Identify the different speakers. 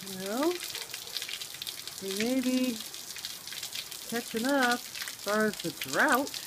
Speaker 1: Well, we may be catching up as far as the drought.